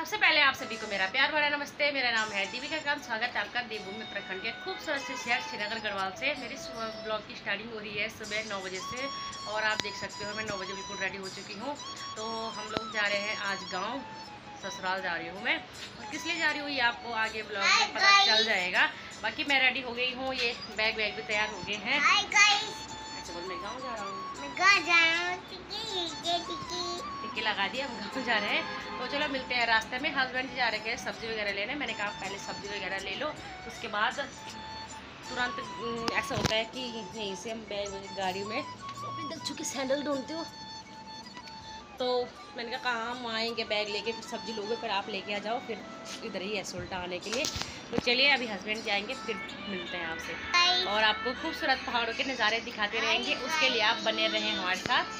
सबसे पहले आप सभी को मेरा प्यार भरा नमस्ते। मेरा नाम है दीपिका खान। स्वागत है आपका देवभूमि उत्तराखंड के खूबसूरत से शहर श्रीनगर गढ़वाल से। मेरी सुबह ब्लॉग की स्टार्टिंग हो रही है सुबह 9 बजे से और आप देख सकते हो मैं 9 बजे बिल्कुल रेडी हो चुकी हूँ। तो हम लोग जा रहे हैं आज गाँव, ससुराल जा रही हूँ मैं। और किस लिए जा रही हूँ ये आपको आगे ब्लॉग में पता चल जाएगा। बाकी मैं रेडी हो गई हूँ, ये बैग भी तैयार हो गए हैं। अच्छा बोल, मैं गाँव जा रहा हूँ, टिक्की लगा दी, हम गाँव जा रहे हैं। तो चलो मिलते हैं रास्ते में। हस्बैंड जी जा रहे हैं सब्जी वगैरह लेने। मैंने कहा पहले सब्जी वगैरह ले लो, उसके बाद तुरंत ऐसा होता है कि यहीं से हम बैग गाड़ी में अपनी दक्षु की सैंडल ढूंढते हो। तो मैंने कहा कहाँ हम आएंगे बैग लेके, फिर सब्जी लोगे, फिर आप लेके आ जाओ, फिर इधर ही है उल्टा आने के लिए। तो चलिए अभी हस्बैंड जाएंगे, फिर मिलते हैं आपसे और आपको खूबसूरत पहाड़ों के नज़ारे दिखाते रहेंगे। उसके लिए आप बने रहें हमारे साथ।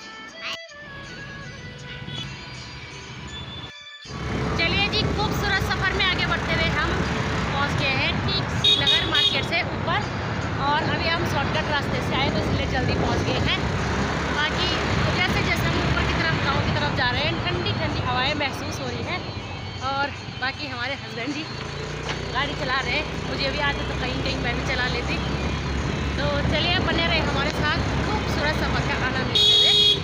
चलिए जी, खूबसूरत सफ़र में आगे बढ़ते हुए हम पहुंच गए हैं ठीक श्रीनगर मार्केट से ऊपर। और अभी हम शॉर्टकट रास्ते से आए तो इसलिए जल्दी पहुंच गए हैं। बाकी जैसे जैसे हम ऊपर की तरफ गाँव की तरफ जा रहे हैं, ठंडी ठंडी हवाएं महसूस हो रही हैं। और बाकी हमारे हस्बैंड जी गाड़ी चला रहे हैं। मुझे भी आते तो कहीं कहीं मैं भी चला लेती। तो चलिए बने रहे हमारे साथ, खूबसूरत सफ़र का आनंद लेते हुए।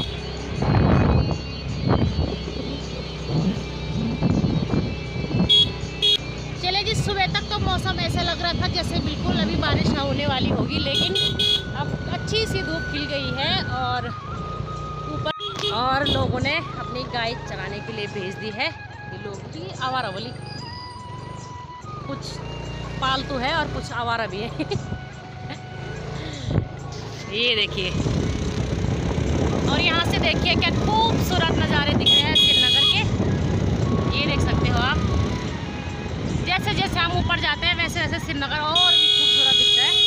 चले जी, सुबह तक तो मौसम ऐसा लग रहा था जैसे बिल्कुल अभी बारिश ना होने वाली होगी, लेकिन अब अच्छी सी धूप खिल गई है और ऊपर और लोगों ने अपनी गाय चराने के लिए भेज दी है। ये लोग भी आवारा बोली, कुछ पालतू है और कुछ आवारा भी है। ये देखिए, और यहाँ से देखिए क्या खूबसूरत नज़ारे दिख रहे हैं श्रीनगर के। ये देख सकते हो आप। जैसे जैसे हम ऊपर जाते हैं वैसे वैसे श्रीनगर और भी खूबसूरत दिखता है।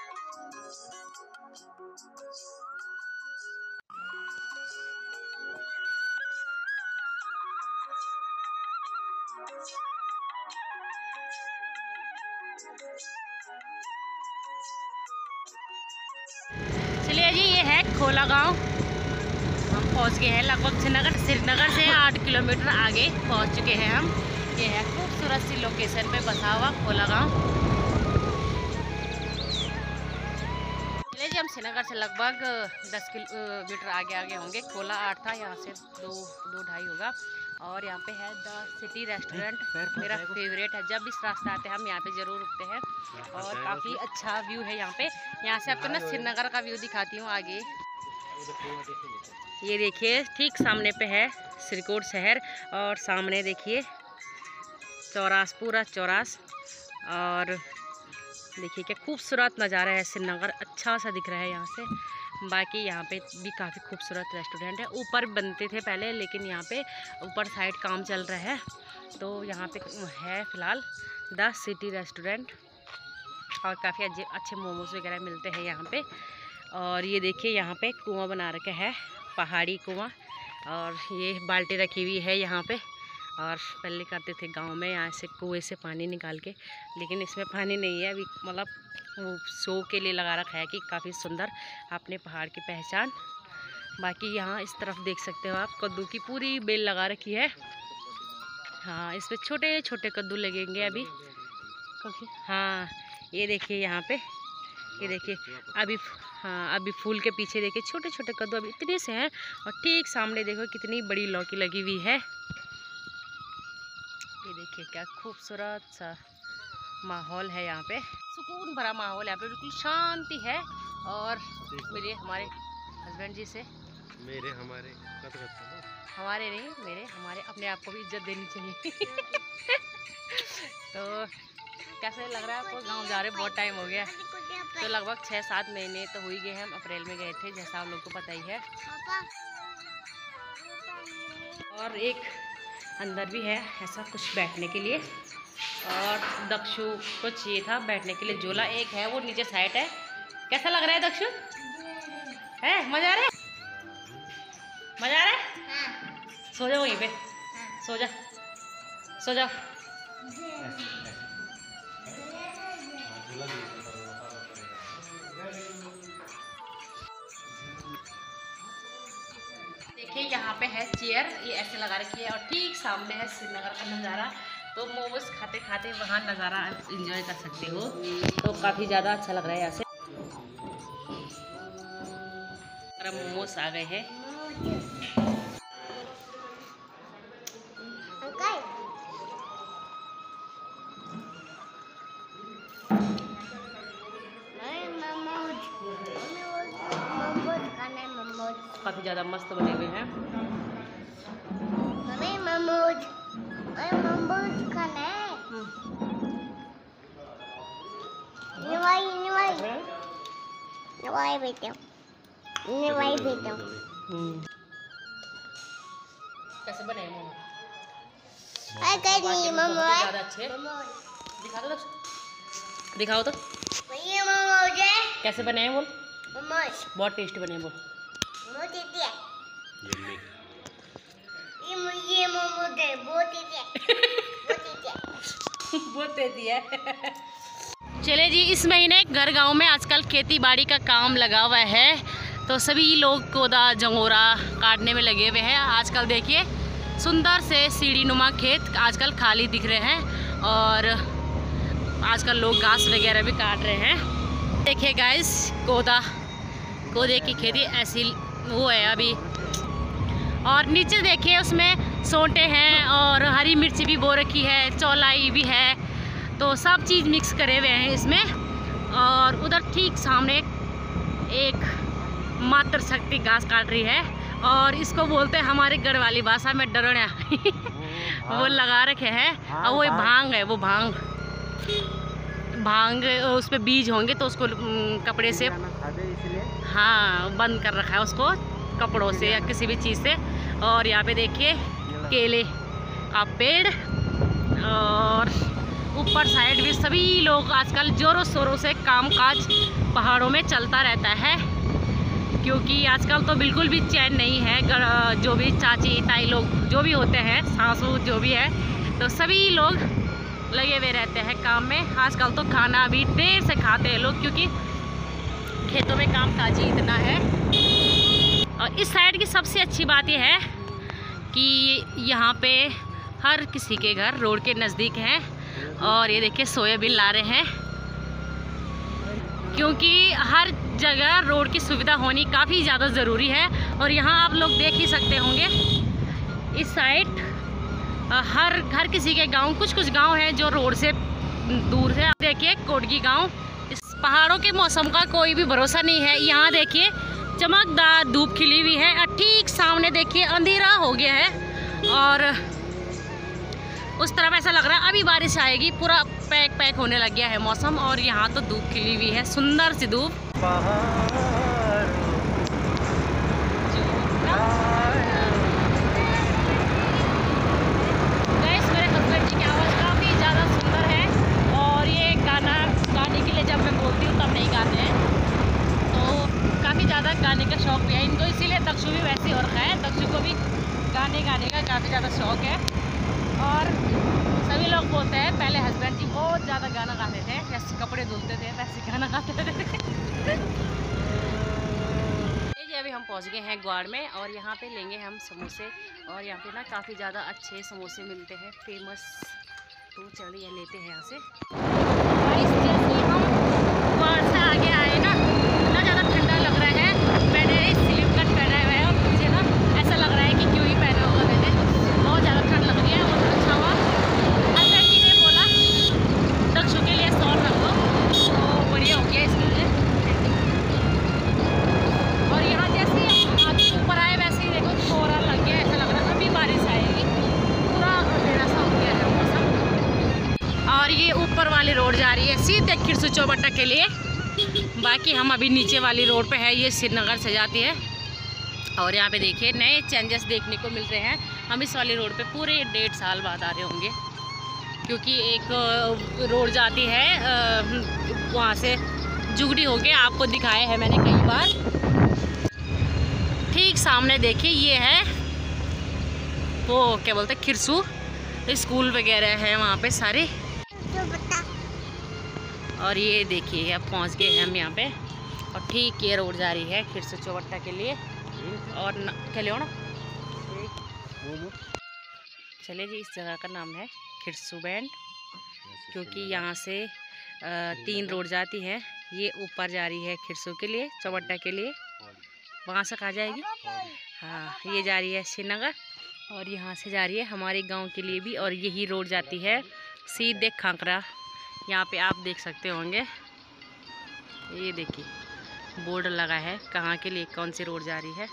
चलिए जी, ये है खोला गांव। हम पहुंच गए हैं लगभग श्रीनगर से 8 किलोमीटर आगे पहुंच चुके हैं हम। ये है खूबसूरत सी लोकेशन पे बसा हुआ खोला गांव। चलिए जी, हम श्रीनगर से लगभग 10 किलोमीटर आगे होंगे। खोला 8 था, यहाँ से 2-2.5 होगा। और यहाँ पे है द सिटी रेस्टोरेंट, मेरा फेवरेट है। जब इस रास्ते आते हैं हम यहाँ पे ज़रूर रुकते हैं और काफ़ी अच्छा व्यू है यहाँ पे। यहाँ से आपको ना श्रीनगर का व्यू दिखाती हूँ आगे। ये देखिए ठीक सामने पे है श्रीकोट शहर और सामने देखिए चौरास, पूरा चौरास। और देखिए क्या खूबसूरत नज़ारा है, श्रीनगर अच्छा सा दिख रहा है यहाँ से। बाकी यहाँ पे भी काफ़ी खूबसूरत रेस्टोरेंट है। ऊपर बनते थे पहले, लेकिन यहाँ पे ऊपर साइड काम चल रहा है, तो यहाँ पे है फ़िलहाल द सिटी रेस्टोरेंट। और काफ़ी अच्छे मोमोज वगैरह मिलते हैं यहाँ पे। और ये देखिए यहाँ पे कुआं बना रखा है, पहाड़ी कुआं। और ये बाल्टी रखी हुई है यहाँ पे। और पहले करते थे गांव में यहाँ से कुएं से पानी निकाल के, लेकिन इसमें पानी नहीं है अभी, मतलब वो शो के लिए लगा रखा है कि काफ़ी सुंदर अपने पहाड़ की पहचान। बाकी यहाँ इस तरफ देख सकते हो आप, कद्दू की पूरी बेल लगा रखी है। हाँ, इस पर छोटे छोटे कद्दू लगेंगे अभी। हाँ, ये देखिए यहाँ पे, ये देखिए अभी, हाँ अभी फूल के पीछे देखिए छोटे छोटे कद्दू अभी इतने से हैं। और ठीक सामने देखो कितनी बड़ी लौकी लगी हुई है। ये देखिए क्या खूबसूरत सा माहौल है यहाँ पे, सुकून भरा माहौल है यहाँ पे, बिल्कुल शांति है। और हमारे हस्बैंड जी से हमारे नहीं, हमारे अपने आप को भी इज्जत देनी चाहिए। तो कैसे लग रहा है आपको? गांव जा रहे बहुत टाइम हो गया, तो लगभग 6-7 महीने तो हो ही गए। हम अप्रैल में गए थे, जैसा आप लोग को पता ही है। और एक अंदर भी है ऐसा कुछ बैठने के लिए, और दक्षु को चाहिए था बैठने के लिए झूला। एक है वो नीचे साइड है। कैसा लग रहा है दक्षु? है मजा आ रहा है? मजा आ रहा है? हाँ। सो जाओ वहीं पे। हाँ। सो जा, सो जाओ। देखिए यहाँ पे है चेयर, ये ऐसे लगा रखी है और ठीक सामने है श्रीनगर का नज़ारा। तो मोमोज खाते खाते वहाँ नज़ारा एंजॉय कर सकते हो, तो काफ़ी ज़्यादा अच्छा लग रहा है यहाँ से। मोमोज आ गए हैं। काफ़ी ज़्यादा मस्त बने हुए हैं। कैसे बने मोमो? ज़्यादा अच्छे। दिखाओ तो कैसे बने हैं बोल। बहुत टेस्टी बने हैं बोल। बहुत टेस्टी है। चले जी, इस महीने घर गांव में आजकल खेती बाड़ी का काम लगा हुआ है, तो सभी लोग कोदा जंगोरा काटने में लगे हुए हैं। आजकल देखिए सुंदर से सीढ़ी नुमा खेत आजकल खाली दिख रहे हैं और आजकल लोग घास वगैरह भी काट रहे हैं। देखिए गाइस, कोदे की खेती ऐसी वो है अभी। और नीचे देखिए उसमें सोंटे हैं और हरी मिर्ची भी बो रखी है, चौलाई भी है, तो सब चीज़ मिक्स करे हुए हैं इसमें। और उधर ठीक सामने एक मातृ शक्ति घास काट रही है और इसको बोलते हैं हमारे गढ़ वाली भाषा में डरण्या। वो लगा रखे हैं और वो भांग है, वो भांग उस पर बीज होंगे तो उसको कपड़े से, हाँ, बंद कर रखा है उसको कपड़ों से या किसी भी चीज़ से। और यहाँ पे देखिए केले का पेड़ और ऊपर साइड भी सभी लोग आजकल जोरों शोरों से कामकाज पहाड़ों में चलता रहता है, क्योंकि आजकल तो बिल्कुल भी चैन नहीं है। जो भी चाची ताई लोग जो भी होते हैं, सासू जो भी है, तो सभी लोग लगे हुए रहते हैं काम में। आजकल तो खाना भी देर से खाते हैं लोग, क्योंकि खेतों में काम काजी इतना है। और इस साइड की सबसे अच्छी बात यह है कि यहाँ पे हर किसी के घर रोड के नज़दीक हैं। और ये देखिए सोयाबीन ला रहे हैं, क्योंकि हर जगह रोड की सुविधा होनी काफ़ी ज़्यादा ज़रूरी है। और यहाँ आप लोग देख ही सकते होंगे इस साइड हर किसी के गांव, कुछ गांव हैं जो रोड से दूर है। देखिए कोटगी गांव, इस पहाड़ों के मौसम का कोई भी भरोसा नहीं है। यहाँ देखिए चमकदार धूप खिली हुई है और ठीक सामने देखिए अंधेरा हो गया है और उस तरफ ऐसा लग रहा है अभी बारिश आएगी। पूरा पैक होने लग गया है मौसम और यहाँ तो धूप खिली हुई है, सुंदर सी धूप। मेरे हस्बैंड जी की आवाज़ काफ़ी ज़्यादा सुंदर है और ये गाना गाने के लिए जब मैं बोलती हूँ तब नहीं गाते हैं, तो काफ़ी ज़्यादा गाने का शौक भी है इनको, इसीलिए दक्षु भी वैसे हो रखा है। दक्षु को भी गाने का काफ़ी ज़्यादा शौक है। और सभी लोग बोलते हैं पहले हस्बैंड जी बहुत ज़्यादा गाना गाते थे, जैसे कपड़े धुलते थे वैसे गाना गाते थे। अभी हम पहुंच गए हैं ग्वाड़ में और यहाँ पे लेंगे हम समोसे। और यहाँ पे ना काफ़ी ज़्यादा अच्छे समोसे मिलते हैं, फेमस, तो चलिए लेते हैं यहाँ से। जैसे हम ग्वाड़ से आगे आए ना, इतना ज़्यादा ठंडा लग रहा है। मैंने स्लीव कट पहना हुआ है और मुझे ना ऐसा लग रहा है कि क्यों ही पहना हुआ मैंने, बहुत ज़्यादा ठंड लग रही है। और अच्छा हुआ हस्बैंड जी ने बोला दक्षु के लिए स्टॉल रख दो, तो बढ़िया हो गया इसके लिए। और यहाँ जैसे आगे ऊपर आए वैसे ही देखो कोहरा लग गया, ऐसा लग रहा है अभी बारिश आएगी, पूरा अंधेरा सा हो गया है मौसम। और ये ऊपर वाली रोड जा रही है सीधे खिरसू चौबट्टा के लिए, बाकी हम अभी नीचे वाली रोड पे है, ये श्रीनगर से जाती है। और यहाँ पे देखिए नए चेंजेस देखने को मिल रहे हैं। हम इस वाली रोड पे पूरे 1.5 साल बाद आ रहे होंगे, क्योंकि एक रोड जाती है वहाँ से जुगड़ी होके, आपको दिखाया है मैंने कई बार। ठीक सामने देखिए ये है वो क्या बोलते हैं खिरसू, स्कूल वगैरह है वहाँ पे सारे। और ये देखिए अब पहुँच गए हम यहाँ पे और ठीक ये रोड जा रही है खिरसू चौबट्टा के लिए। और क्या लो ना चलिए जी, इस जगह का नाम है खिरसू बैंड, क्योंकि यहाँ से 3 रोड जाती है। ये ऊपर जा रही है खिरसू के लिए, चौबट्टा के लिए, वहाँ से कहाँ जाएगी? हाँ, ये जा रही है श्रीनगर, और यहाँ से जा रही है हमारे गांव के लिए भी। और यही रोड जाती है सीधे खांकरा। यहाँ पे आप देख सकते होंगे, ये देखिए बोर्ड लगा है कहाँ के लिए कौन सी रोड जा रही है।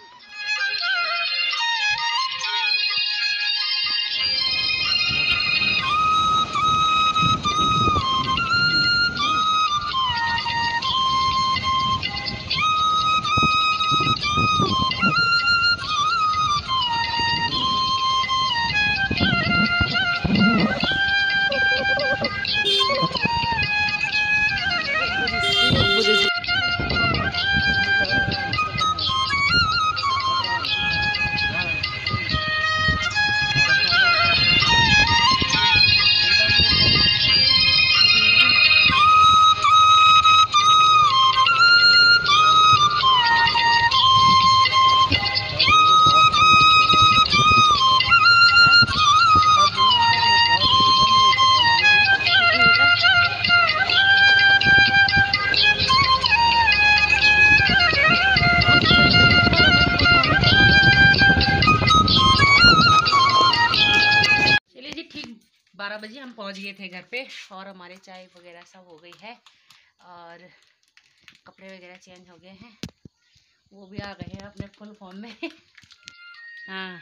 चलिए जी, ठीक 12 बजे हम पहुंच गए थे घर पे, और हमारे चाय वगैरह सब हो गई है, और कपड़े वगैरह चेंज हो गए हैं, वो भी आ गए हैं अपने फुल फॉर्म में। हाँ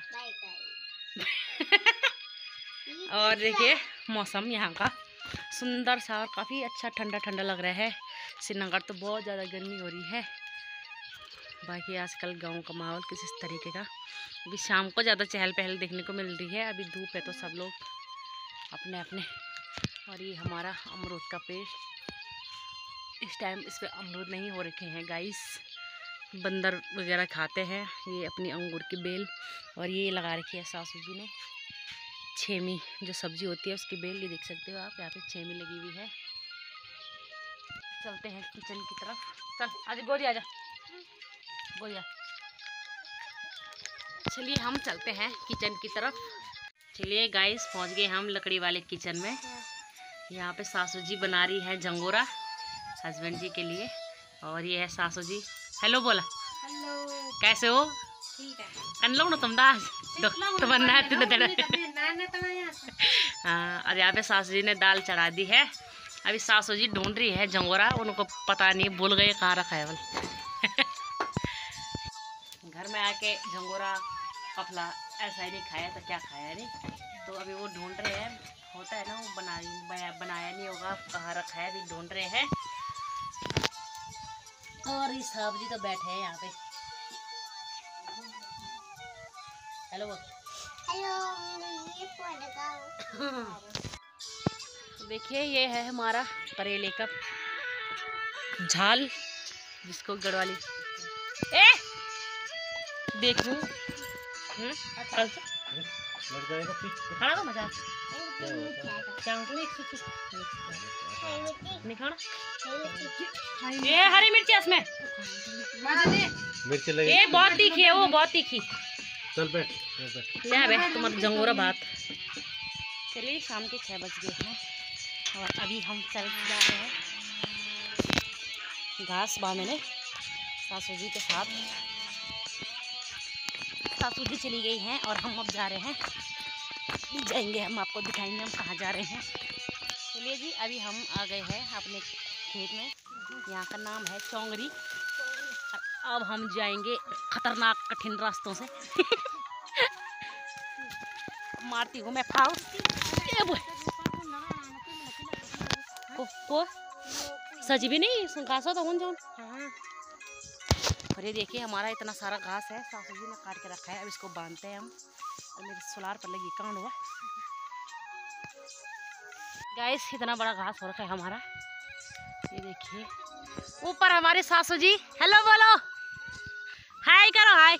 और देखिए मौसम यहाँ का सुंदर सा और काफ़ी अच्छा ठंडा ठंडा लग रहा है। श्रीनगर तो बहुत ज़्यादा गर्मी हो रही है, बाकी आजकल गांव का माहौल किस तरीके का। अभी शाम को ज़्यादा चहल पहल देखने को मिल रही है, अभी धूप है तो सब लोग अपने अपने। और ये हमारा अमरूद का पेड़, इस टाइम इस पर अमरूद नहीं हो रखे हैं गाइस, बंदर वगैरह खाते हैं ये अपनी अंगूर की बेल। और ये लगा रखी है सासू जी ने छेमी, जो सब्जी होती है उसकी बेल, ये देख सकते हो आप, यहाँ पे छेमी लगी हुई है। चलते हैं किचन की तरफ। चल आज गोरी आजा, गोरिया। चलिए हम चलते हैं किचन की तरफ। चलिए गाइस, पहुंच गए हम लकड़ी वाले किचन में। यहाँ पे सासू जी बना रही है झंगोरा हस्बैंड जी के लिए, और ये है सासू जी। हेलो बोला, हेलो कैसे हो? ठीक है। कन लो ना तुम दास तो बनना है हाँ, और यहाँ पे सासू जी ने दाल चढ़ा दी है। अभी सासू जी ढूंढ रही है झंगोरा, उनको पता नहीं, भूल गए कहाँ रखा है बोल। घर में आके झंगोरा पफला ऐसा ही नहीं खाया तो क्या खाया नहीं, तो अभी वो ढूंढ रहे हैं। होता है ना, वो बनाया नहीं होगा, कहाँ रखा है, अभी ढूंढ रहे हैं। और ये साहब जी तो बैठे हैं यहाँ पे। हेलो हेलो देखिए, ये है हमारा करेले का झाल, जिसको गढ़वाली देखूं खाना तो मजा क्या नहीं खाना। ये हरी मिर्ची इसमें मिर्ची लगी, ये बहुत तीखी है, वो बहुत तीखी। चल बैठ ले बे तुम्हारा जंगोरा बात। चलिए शाम के 6 बज गए हैं, और अभी हम चल जा रहे हैं घास बांधने सासू जी के साथ। सासू जी चली गई हैं और हम अब जा रहे हैं, जाएंगे हम, आपको दिखाएंगे हम कहाँ जा रहे हैं। चलिए जी, अभी हम आ गए हैं अपने खेत में, यहाँ का नाम है चौंगरी। अब हम जाएंगे खतरनाक कठिन रास्तों से मारती हूँ मैं फाल को सजी भी नहीं घासा तो जान। और ये देखिए हमारा इतना सारा घास है, सासू जी ने काट के रखा है, अब इसको बांधते हैं हम। और मेरे सोलार पर लगी कांड हुआ गाइस, इतना बड़ा घास हो रखा है हमारा। ये देखिए ऊपर हमारे सासू जी, हेलो बोलो, हाय करो, हाय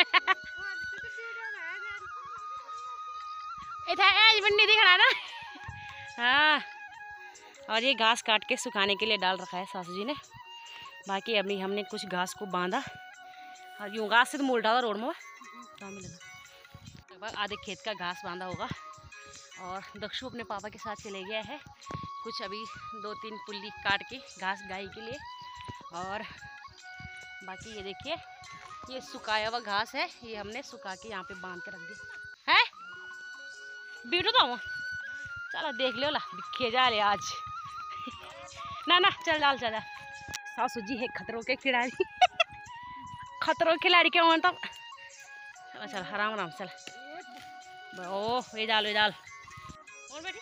बंडी दिखना ना। हाँ, और ये घास काट के सुखाने के लिए डाल रखा है सासू जी ने। बाकी अभी हमने कुछ घास को बांधा, और यूँ घास से तो मोल डाला रोड में मिलेगा। लगभग आधे खेत का घास बांधा होगा और दक्षु अपने पापा के साथ चले गया है कुछ अभी 2-3 पुल्ली काट के घास गाय के लिए। और बाकी ये देखिए ये सुखाया हुआ घास है, ये हमने सुखा के यहाँ पे बांध के रख दिया है। बीटू तो चलो देख लो ला खेजा ले आज ना ना चल डाल चल सासू जी है खतरों के खिलाड़ी खतरों के खिलाड़ी क्यों तो चल चल आराम आराम चल। ओ ये डाल और बेटी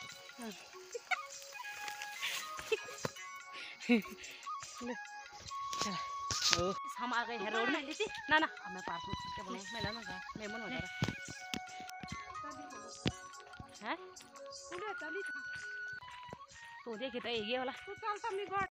चल ओ हम आ गए हैं रोड में ना ना अब मैं पार्क में क्या बोले मैं ना मैं मन हो जा रहा है। तू देखे तो ये वाला